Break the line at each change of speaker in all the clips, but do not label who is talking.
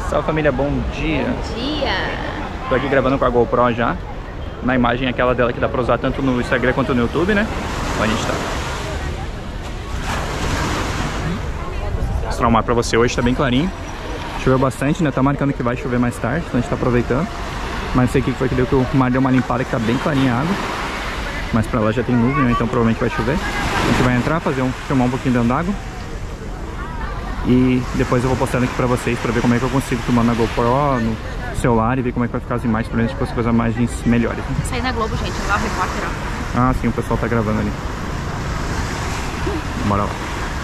Salve família, bom dia!
Bom dia!
Tô aqui gravando com a GoPro já. Na imagem aquela dela que dá pra usar tanto no Instagram quanto no YouTube, né? Onde a gente tá. Vou mostrar o mar pra você hoje, tá bem clarinho. Choveu bastante, né? Tá marcando que vai chover mais tarde, então a gente tá aproveitando. Mas não sei o que foi que deu, que o mar deu uma limpada, que tá bem clarinha a água. Mas pra lá já tem nuvem, né? Então provavelmente vai chover. A gente vai entrar, filmar um pouquinho dentro d'água. E depois eu vou postando aqui pra vocês, pra ver como é que eu consigo filmar na GoPro, no celular, e ver como é que vai ficar as imagens, pra gente conseguir fazer imagens melhores, né?
Sair na Globo, gente, lá o repórter, ó.
Ah, sim, o pessoal tá gravando ali. Bora lá.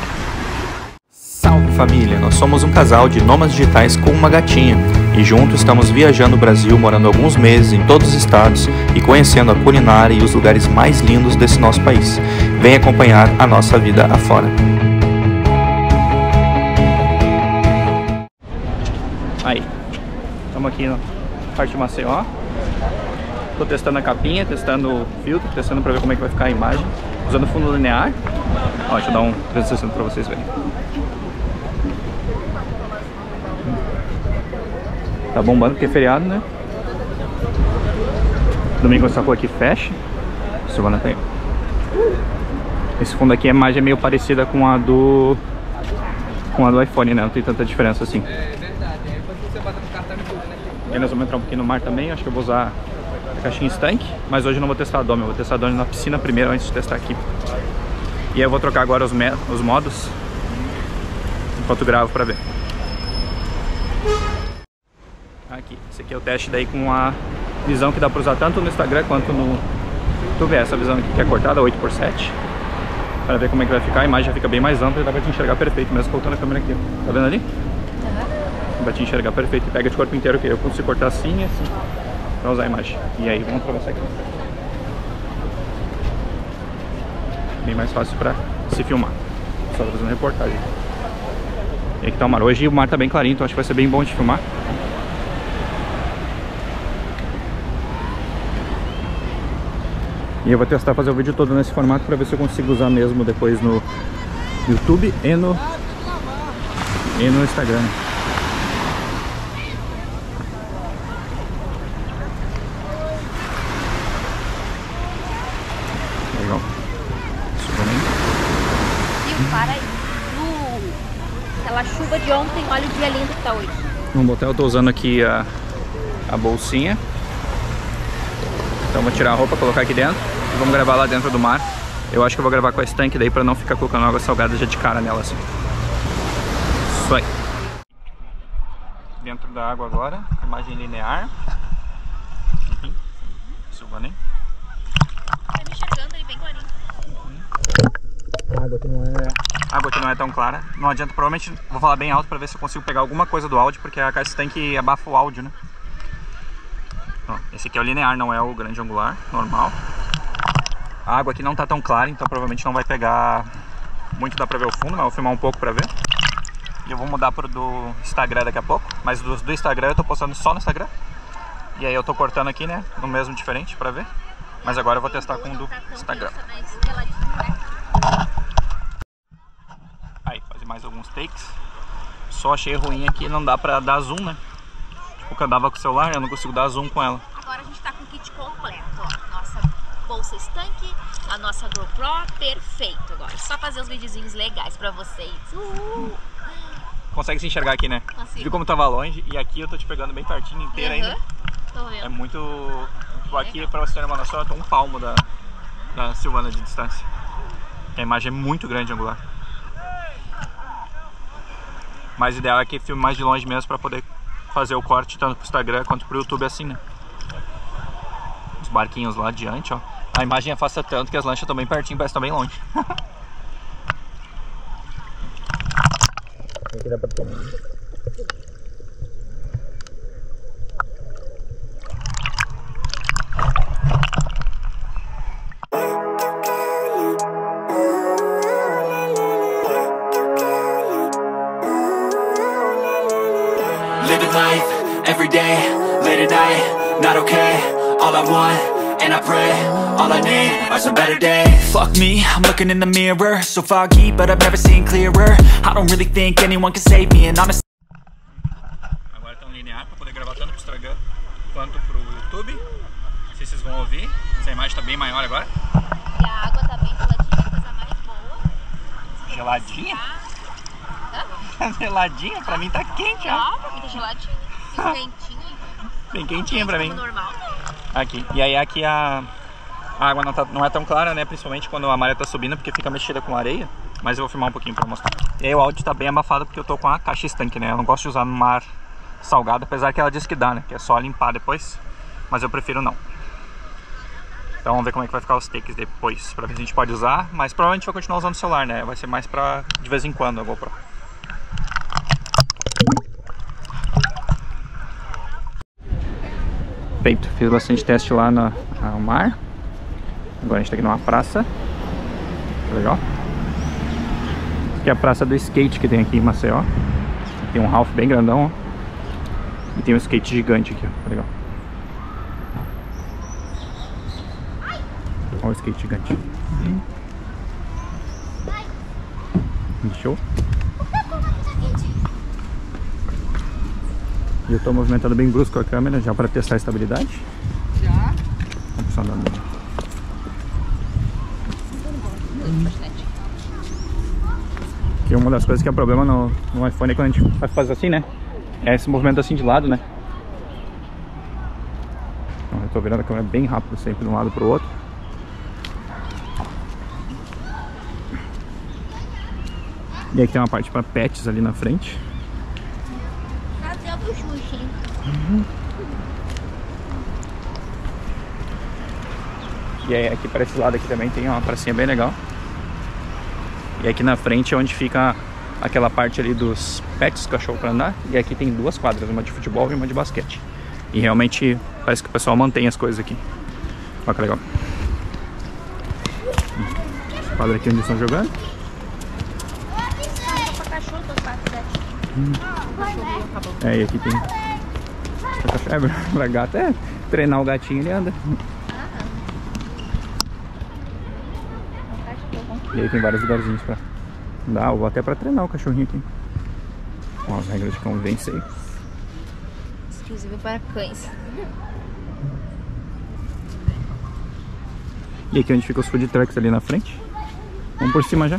Salve família, nós somos um casal de nômades digitais com uma gatinha e juntos estamos viajando o Brasil, morando alguns meses em todos os estados e conhecendo a culinária e os lugares mais lindos desse nosso país. Vem acompanhar a nossa vida afora.
Aí, estamos aqui na parte de Maceió. Tô testando a capinha, testando o filtro, testando pra ver como é que vai ficar a imagem, usando fundo linear. Ó, deixa eu dar um 360 pra vocês verem. Tá bombando porque é feriado, né? Domingo essa rua aqui fecha. Silvana tem. Esse fundo aqui, a imagem é meio parecida com a do iPhone, né? Não tem tanta diferença assim. E nós vamos entrar um pouquinho no mar também. Acho que eu vou usar a caixinha estanque, mas hoje eu não vou testar a dome. Eu vou testar a dome na piscina primeiro, antes de testar aqui. E aí eu vou trocar agora os modos enquanto gravo pra ver. Aqui, esse aqui é o teste daí com a visão que dá pra usar tanto no Instagram quanto no YouTube. Essa visão aqui que é cortada, 8x7, para ver como é que vai ficar. A imagem já fica bem mais ampla e dá pra te enxergar perfeito, mesmo voltando a câmera aqui, ó. Tá vendo ali? Dá pra te enxergar perfeito e pega de corpo inteiro, que eu consigo cortar assim e assim pra usar a imagem. E aí vamos atravessar aqui. Bem mais fácil pra se filmar. Só fazendo reportagem. E aqui tá o mar. Hoje o mar tá bem clarinho, então acho que vai ser bem bom de filmar. E eu vou testar fazer o vídeo todo nesse formato pra ver se eu consigo usar mesmo depois no YouTube e no Instagram. Legal.
E para aí. Aquela chuva de ontem, olha o dia lindo que tá hoje.
No motel eu tô usando aqui a bolsinha. Então vou tirar a roupa, colocar aqui dentro e vamos gravar lá dentro do mar. Eu acho que eu vou gravar com a estanque daí pra não ficar colocando água salgada já de cara nela assim. Isso aí. Dentro da água agora, imagem linear. Silvana, hein?
Tá me enxergando aí bem clarinho.
A água aqui não é tão clara. Não adianta, provavelmente vou falar bem alto pra ver se eu consigo pegar alguma coisa do áudio, porque a caixa estanque abafa o áudio, né? Ó, esse aqui é o linear, não é o grande angular, normal. A água aqui não tá tão clara, então provavelmente não vai pegar muito, dá pra ver o fundo, mas eu vou filmar um pouco pra ver. E eu vou mudar pro do Instagram daqui a pouco, mas do Instagram eu tô postando só no Instagram. E aí eu tô cortando aqui, né, no mesmo diferente pra ver. Mas agora eu vou testar com o do Instagram. Aí, fazer mais alguns takes. Só achei ruim aqui, não dá pra dar zoom, né? Porque eu dava com o celular, eu não consigo dar zoom com ela.
Agora a gente tá com o kit completo, ó. Nossa bolsa estanque, a nossa GoPro, perfeito agora. Só fazer os videozinhos legais pra vocês.
Consegue se enxergar aqui, né?
Consigo.
Viu como tava longe? E aqui eu tô te pegando bem pertinho inteira ainda.
Tô vendo.
É muito... Tipo, aqui, pra você ter uma noção, eu tô um palmo da Silvana de distância. A imagem é muito grande angular. Mas o ideal é que filme mais de longe mesmo pra poder fazer o corte tanto pro Instagram quanto pro YouTube assim, né? Os barquinhos lá adiante, ó. A imagem afasta tanto que as lanchas estão bem pertinho, parece que estão bem longe. Aqui dá pra tomar.
Living life, everyday, late at night, not okay. All I want, and I pray, all I need are some better days. Fuck me, I'm looking in the mirror, so foggy, but I've never seen clearer. I don't really think anyone can save me, and honestly
mar pra poder gravar tanto pro Instagram quanto pro YouTube. Não sei se vocês vão ouvir, essa imagem tá bem maior agora.
E a água tá bem geladinha, coisa mais boa.
Geladinha?
Hã?
Geladinha? Pra mim tá quente, ó.
Ah, pra mim tá geladinho. Quentinho.
Bem quentinha pra mim.
Como normal.
Aqui. E aí aqui a água não é tão clara, né? Principalmente quando a maré tá subindo, porque fica mexida com areia. Mas eu vou filmar um pouquinho pra mostrar. E aí o áudio tá bem abafado porque eu tô com a caixa estanque, né? Eu não gosto de usar no mar salgado, apesar que ela diz que dá, né? Que é só limpar depois. Mas eu prefiro não. Então vamos ver como é que vai ficar os takes depois, pra ver se a gente pode usar. Mas provavelmente vai continuar usando o celular, né? Vai ser mais pra de vez em quando a GoPro. Feito, fiz bastante teste lá no mar. Agora a gente tá aqui numa praça. Tá legal? Aqui é a praça do skate que tem aqui em Maceió. Tem um Ralph bem grandão, ó. E tem um skate gigante aqui, ó. Tá legal? Olha o skate gigante. Show. E eu tô movimentando bem brusco a câmera já para testar a estabilidade. Já. Vamos funcionando. Que uma das coisas que é problema no iPhone é quando a gente vai fazer assim, né? É esse movimento assim de lado, né? Então, eu tô virando a câmera bem rápido, sempre de um lado pro outro. E aí tem uma parte para pets ali na frente.
Até o Xuxa, hein?
E aí aqui para esse lado aqui também tem uma pracinha bem legal. E aqui na frente é onde fica aquela parte ali dos pets, cachorro para andar. E aqui tem duas quadras, uma de futebol e uma de basquete. E realmente parece que o pessoal mantém as coisas aqui. Olha que legal. Essa quadra aqui onde eles estão jogando. É, e aqui tem pra gato, treinar o gatinho ele anda. E aí tem vários lugarzinhos pra dar, ou até pra treinar o cachorrinho aqui. Ó, as regras de convivência aí.
Exclusivo para cães.
E aqui onde fica os food trucks ali na frente. Vamos por cima já.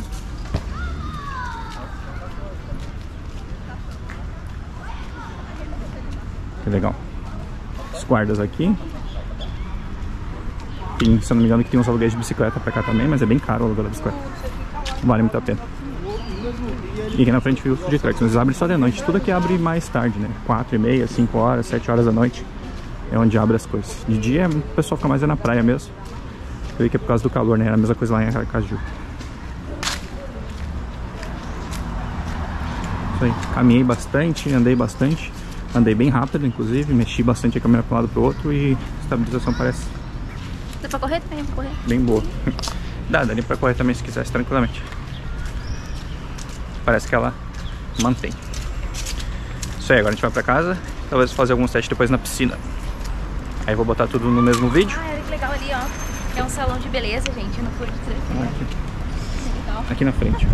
Que legal. Os guardas aqui. Tem, se eu não me engano, que tem uns aluguéis de bicicleta pra cá também, mas é bem caro o aluguel da bicicleta. Vale muito a pena. E aqui na frente fica os food trucks, mas eles abrem só de noite. Tudo aqui abre mais tarde, né? 4h30, 5 horas, 7 horas da noite. É onde abre as coisas. De dia o pessoal fica mais na praia mesmo. Eu vi que é por causa do calor, né? Era a mesma coisa lá em Aracaju. Isso aí. Caminhei bastante, andei bastante. Andei bem rápido, inclusive, mexi bastante a câmera para um lado para o outro e a estabilização parece...
Dá pra correr também, pra correr?
Bem boa. Daria pra correr também se quisesse, tranquilamente. Parece que ela mantém. Isso aí, agora a gente vai pra casa. Talvez fazer alguns testes depois na piscina. Aí eu vou botar tudo no mesmo vídeo.
Ah, olha que legal ali, ó. É um salão de beleza, gente, no food truck.
Aqui na frente.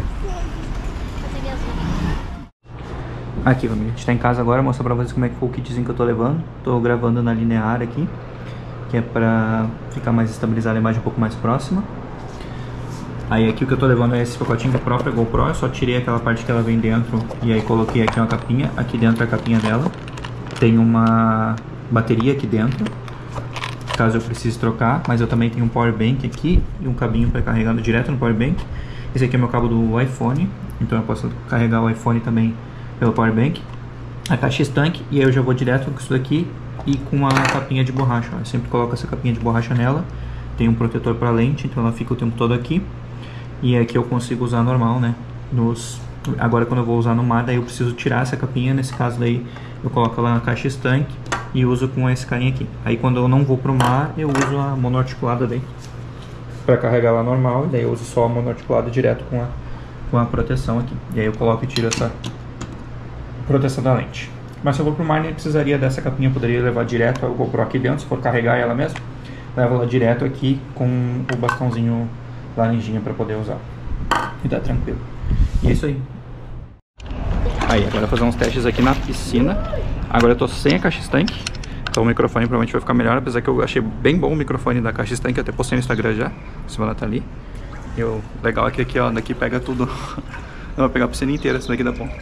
Aqui, família, a gente tá em casa agora, mostrar pra vocês como é que foi o kitzinho que eu tô levando. Tô gravando na linear aqui, que é pra ficar mais estabilizada a imagem um pouco mais próxima. Aí aqui o que eu tô levando é esse pacotinho da própria GoPro. Eu só tirei aquela parte que ela vem dentro e aí coloquei aqui uma capinha. Aqui dentro é a capinha dela. Tem uma bateria aqui dentro, caso eu precise trocar. Mas eu também tenho um power bank aqui e um cabinho para carregar direto no power bank. Esse aqui é meu cabo do iPhone, então eu posso carregar o iPhone também pelo power bank. A caixa estanque, e aí eu já vou direto com isso daqui e com a capinha de borracha. Eu sempre coloco essa capinha de borracha nela. Tem um protetor para lente, então ela fica o tempo todo aqui. E aqui eu consigo usar normal, né? Agora quando eu vou usar no mar, daí eu preciso tirar essa capinha. Nesse caso daí eu coloco ela na caixa estanque e uso com esse carinha aqui. Aí quando eu não vou pro mar, eu uso a monoarticulada daí para carregar ela normal. E daí eu uso só a monoarticulada direto com a proteção aqui. E aí eu coloco e tiro essa proteção da lente. Mas se eu vou pro mar, nem precisaria dessa capinha. Eu poderia levar direto a GoPro aqui dentro, se for carregar ela mesmo. Levo ela direto aqui com o bastãozinho laranjinha para poder usar. E tá tranquilo. E é isso aí. Aí, agora eu vou fazer uns testes aqui na piscina. Agora eu tô sem a caixa estanque, então o microfone provavelmente vai ficar melhor, apesar que eu achei bem bom o microfone da caixa estanque, até postei no Instagram já, se ela tá ali. E o legal é que aqui, ó, daqui pega tudo. Eu vou pegar a piscina inteira, essa daqui dá bom.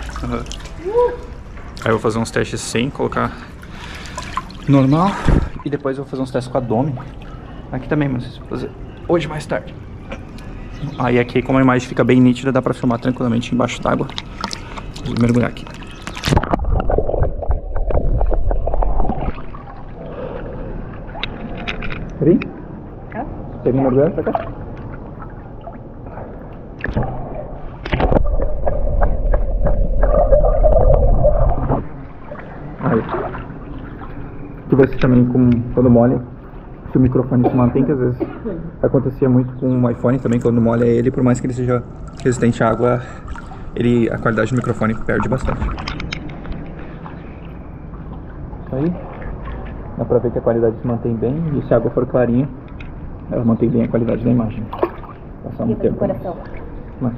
Aí eu vou fazer uns testes sem colocar normal, e depois eu vou fazer uns testes com a Dome. Aqui também, mas vou fazer hoje mais tarde. Aí aqui, como a imagem fica bem nítida, dá pra filmar tranquilamente embaixo d'água. Vou mergulhar aqui. Peraí. Quer vir mergulhar pra cá? Aí. Aqui vai ser também com quando molha, que o microfone se mantém, que às vezes acontecia muito com o iPhone também, quando molha ele, por mais que ele seja resistente à água, a qualidade do microfone perde bastante. Aí, dá pra ver que a qualidade se mantém bem, e se a água for clarinha, ela mantém bem a qualidade da imagem. Passar um tempo. Mas...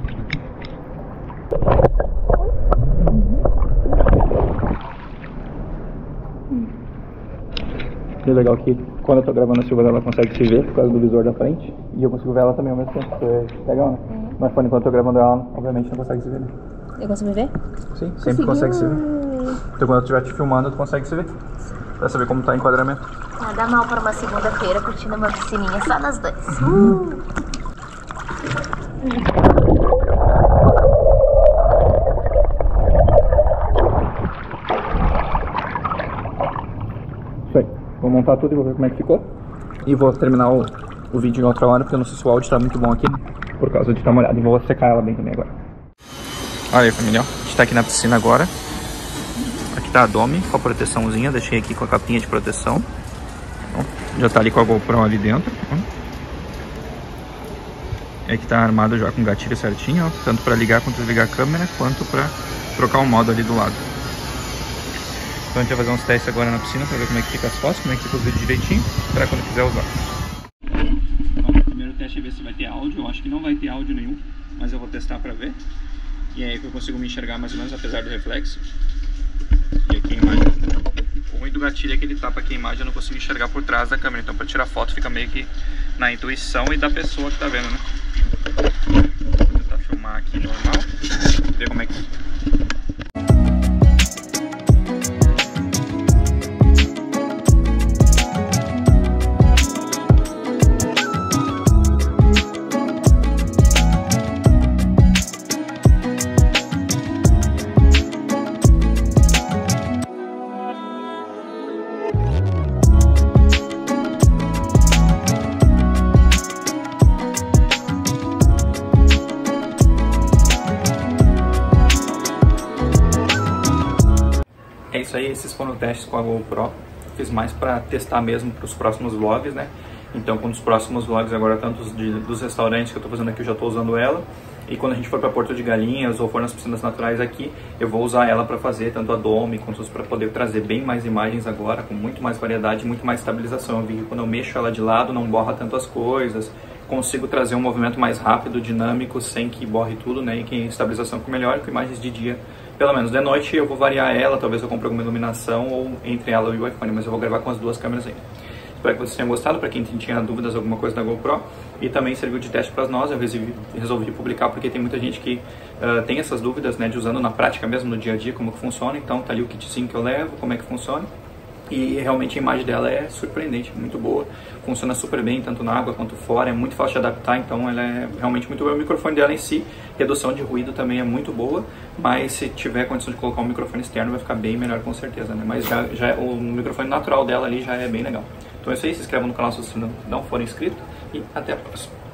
E o legal é que quando eu tô gravando a Silva, ela consegue se ver por causa do visor da frente, e eu consigo ver ela também ao mesmo tempo, que é legal, né? No iPhone, quando eu tô gravando ela, obviamente não consegue se ver, né?
Eu consigo me ver?
Sim, sempre consegue se ver. Então quando eu estiver te filmando, tu consegue se ver. Pra saber como tá o enquadramento.
Nada mal para uma segunda-feira curtindo uma piscininha só nós dois.
Isso aí. Vou montar tudo e vou ver como é que ficou. E vou terminar o vídeo em outra hora, porque eu não sei se o áudio tá muito bom aqui, por causa de estar molhado. E vou secar ela bem também agora. Olha aí, família, ó. A gente tá aqui na piscina agora. Aqui tá a Dome com a proteçãozinha. Deixei aqui com a capinha de proteção. Ó, já tá ali com a GoPro ali dentro. Ó. E aqui tá armado já com o gatilho certinho, ó. Tanto pra ligar quanto desligar a câmera, quanto pra trocar o modo ali do lado. Então a gente vai fazer uns testes agora na piscina pra ver como é que fica as fotos, como é que fica os vídeos direitinho, pra quando quiser usar. Então, o primeiro teste é ver se vai ter áudio. Eu acho que não vai ter áudio nenhum, mas eu vou testar pra ver. E aí que eu consigo me enxergar mais ou menos, apesar do reflexo. E aqui a imagem. O ruim do gatilho é que ele tapa aqui a imagem, eu não consigo enxergar por trás da câmera. Então pra tirar foto fica meio que na intuição e da pessoa que tá vendo, né? Vou tentar filmar aqui normal, ver como é que fica. É isso aí, esses foram testes com a GoPro. Fiz mais para testar mesmo para os próximos vlogs, né? Então, com os próximos vlogs agora, tanto dos restaurantes que eu tô fazendo aqui, eu já tô usando ela. E quando a gente for para Porto de Galinhas ou for nas piscinas naturais aqui, eu vou usar ela para fazer tanto a Dome quanto para poder trazer bem mais imagens agora, com muito mais variedade, muito mais estabilização. Eu vi que quando eu mexo ela de lado, não borra tanto as coisas. Consigo trazer um movimento mais rápido, dinâmico, sem que borre tudo, né? E que a estabilização fique melhor, com imagens de dia. Pelo menos de noite eu vou variar ela, talvez eu compre alguma iluminação ou entre ela e o iPhone, mas eu vou gravar com as duas câmeras ainda. Espero que vocês tenham gostado, para quem tinha dúvidas, alguma coisa da GoPro. E também serviu de teste para nós, eu resolvi publicar porque tem muita gente que tem essas dúvidas, né, de usando na prática mesmo, no dia a dia, como que funciona. Então tá ali o kitzinho que eu levo, como é que funciona. E realmente a imagem dela é surpreendente, muito boa, funciona super bem, tanto na água quanto fora, é muito fácil de adaptar, então ela é realmente muito boa. O microfone dela em si, redução de ruído também é muito boa, mas se tiver condição de colocar um microfone externo vai ficar bem melhor com certeza, né? Mas já o microfone natural dela ali já é bem legal. Então é isso aí, se inscrevam no canal se vocês não forem inscritos e até a próxima.